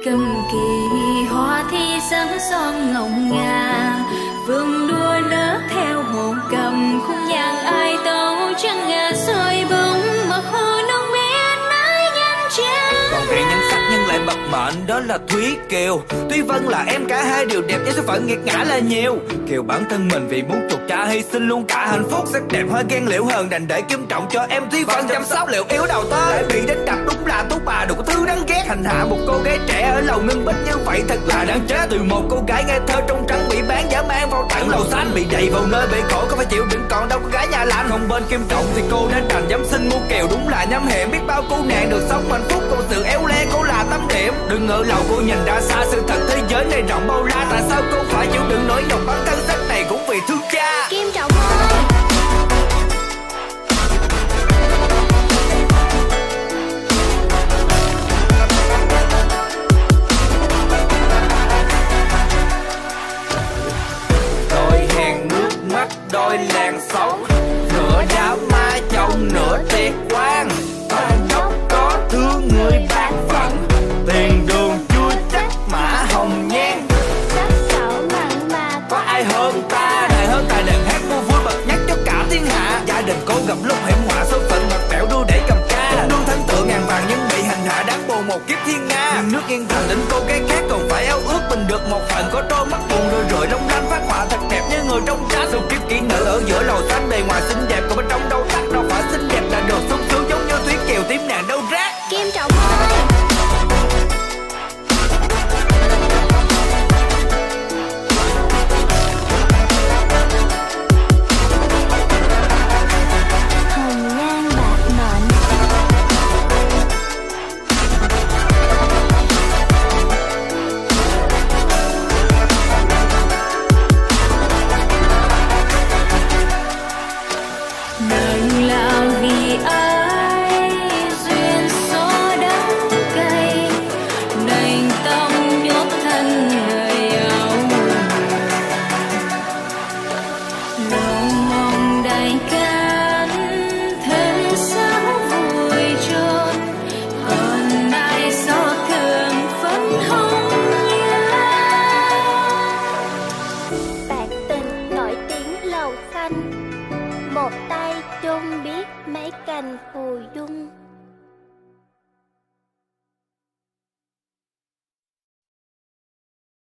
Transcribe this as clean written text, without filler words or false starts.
cầm kỳ hoa thi sáng son ngọc ngà, vườn đua nở theo hồ cầm khung nhạc ai tấu trăng ngà soi bóng mà hồ nông biết nói nhanh chán. Còn hai nhân sắc nhưng lại bậc mệnh đó là Thúy Kiều. Tuy Vân là em cả hai đều đẹp nhưng số phận nghiệt ngã là nhiều. Kiều bản thân mình vì muốn chuộc cha hy sinh luôn cả hạnh phúc, sắc đẹp hơi ghen liễu hờn đành để kim trọng cho em Thúy Vân chăm sóc liệu yếu đầu tới lại bị đánh đập, đúng là tú bà đủ thứ đáng ghét. Hành hạ một cô gái trẻ ở lầu ngân bích như vậy thật là đáng chết. Từ một cô gái ngây thơ trong trắng bị bán dã man vào tận lầu xanh, bị đày vào nơi bể khổ có phải chịu đựng, còn đâu có gái nhà lành. Không bên kim trọng thì cô đã đành dám xin mua Kiều, đúng là nhắm hiểm biết bao cô nàng được sống hạnh phúc. Còn sự éo le cô là tâm điểm, đừng ngỡ lầu cô nhìn ra xa sự thật thế giới này rộng bao la. Tại sao cô phải chịu đựng nỗi nhục bản thân sắc này cũng vì thương cha. Kim Trọng ơi, đôi hèn nước mắt đôi làn sóng, nửa đám ma chồng nửa tiệc quan. Con dốc có thương người bạc phận, tiền đường chua chắc mã hồng nhan. sắc sảo mặn mà Có ai hơn ta, này hơn tài đàn hát vui vui bật nhắc cho cả thiên hạ. Gia đình cô gặp lúc hiểm họa, số phận mặt bẻo đua để cầm ca. Luôn thắng tượng ngàn vàng nhưng bị hành hạ đáng buồn một kiếp thiên nga. Nhưng nước yên thành đến cô gái khác còn phải áo ước mình được một phần. Có đôi mắt buồn rồi rượi long lanh phát họa thật đẹp như người trong tranh. Dù kiếp kỹ nữ ở giữa lầu xanh bề ngoài xinh đẹp, còn bên trong đâu tắt đâu phải xinh đẹp là đồ sung sướng giống như Thúy Kiều tím nàng đâu rác. Kim Trọng ơi, hồng nhan bạc mệnh. Nợ là vì ai duyên số đắng cay, đành tâm nhốt thân người áo lòng mong đầy cát thân sáng vui chôn, còn ai so thường phấn hồng nhớ. Bạc tình nổi tiếng lầu xanh, một tay chôn biết mấy cành phù dung.